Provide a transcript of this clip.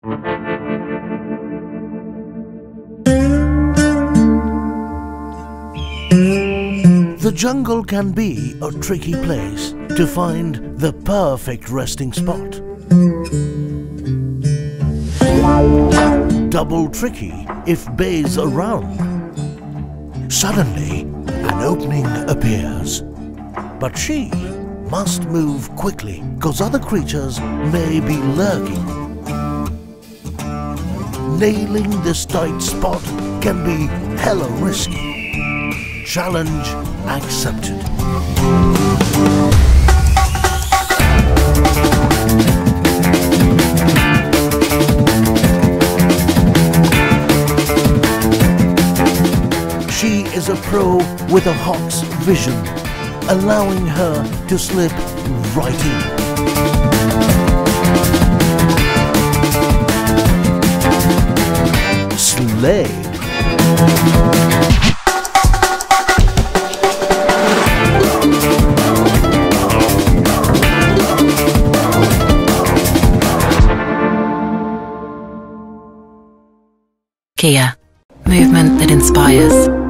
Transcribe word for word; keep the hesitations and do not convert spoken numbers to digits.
The jungle can be a tricky place to find the perfect resting spot. Double tricky if bays around. Suddenly, an opening appears. But she must move quickly, cause other creatures may be lurking. Nailing this tight spot can be hella risky. Challenge accepted. She is a pro with a hawk's vision, allowing her to slip right in. Slay. Kia, movement that inspires.